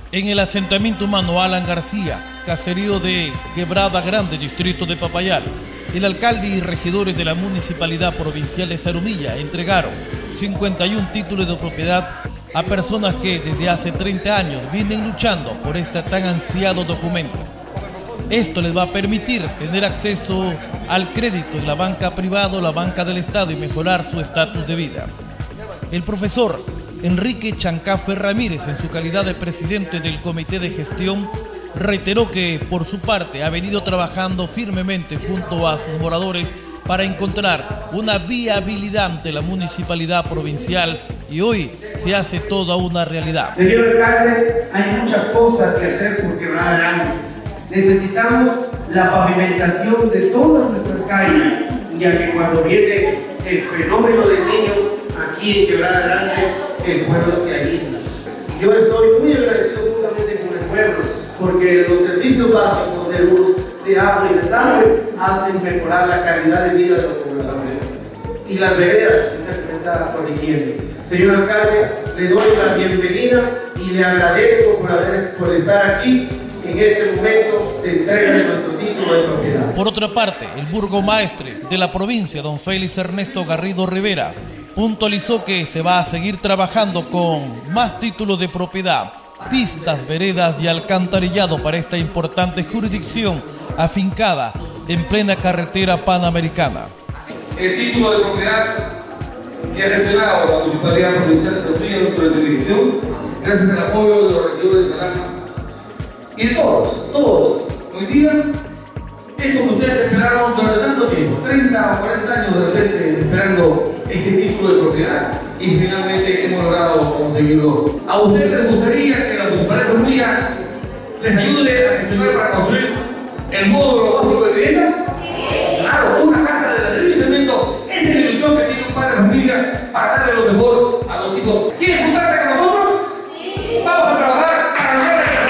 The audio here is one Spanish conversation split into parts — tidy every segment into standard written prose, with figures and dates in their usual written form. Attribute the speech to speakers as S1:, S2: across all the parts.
S1: En el asentamiento humano Alan García, caserío de Quebrada Grande, distrito de Papayal, el alcalde y regidores de la Municipalidad Provincial de Zarumilla entregaron 51 títulos de propiedad a personas que desde hace 30 años vienen luchando por este tan ansiado documento. Esto les va a permitir tener acceso al crédito en la banca privada o la banca del Estado y mejorar su estatus de vida. El profesor Enrique Chancafe Ramírez, en su calidad de presidente del Comité de Gestión, reiteró que por su parte ha venido trabajando firmemente junto a sus moradores para encontrar una viabilidad ante la municipalidad provincial y hoy se hace toda una realidad.
S2: Señor alcalde, hay muchas cosas que hacer por Quebrada Grande. Necesitamos la pavimentación de todas nuestras calles, ya que cuando viene el fenómeno del niño aquí en Quebrada Grande, el pueblo se aísla. Yo estoy muy agradecido justamente con el pueblo, porque los servicios básicos de luz, de agua y de sangre hacen mejorar la calidad de vida de los pobladores. Y las veredas, usted me está corrigiendo. Señor alcalde, le doy la bienvenida y le agradezco por estar aquí en este momento de entrega de nuestro título de propiedad.
S1: Por otra parte, el burgomaestre de la provincia, don Félix Ernesto Garrido Rivera, puntualizó que se va a seguir trabajando con más títulos de propiedad, pistas, veredas y alcantarillado para esta importante jurisdicción afincada en plena carretera panamericana.
S3: El título de propiedad que ha gestionado la Municipalidad Provincial de Zarumilla durante mi gestión, gracias al apoyo de los regidores de Salama y de todos. Hoy día, esto que ustedes esperaron durante tanto tiempo, 30 o 40 años de repente esperando este título de propiedad, y finalmente hemos logrado conseguirlo. ¿A ustedes les gustaría que la Municipalidad de Zarumilla les ayude a gestionar para construir el módulo básico de vivienda? Sí. Claro, una casa de ladrillo y cemento. Esa es la ilusión que tiene un padre de familia para darle lo mejor a los hijos. ¿Quieren juntarse con nosotros? Sí. Vamos a trabajar para lograr el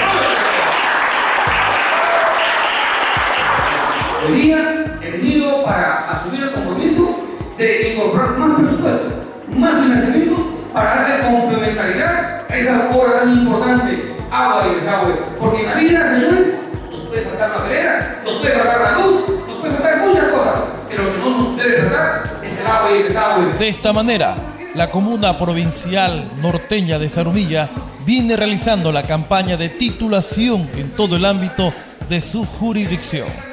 S3: desarrollo. Hoy día he venido para asumir el compromiso de incorporar más presupuesto, más financiamiento para darle complementariedad a esa obra tan importante, agua y desagüe. Porque en la vida, señores, nos puede faltar la vereda, nos puede faltar la luz, nos puede faltar muchas cosas, pero lo que no nos debe faltar es el agua y el desagüe.
S1: De esta manera, la comuna provincial norteña de Zarumilla viene realizando la campaña de titulación en todo el ámbito de su jurisdicción.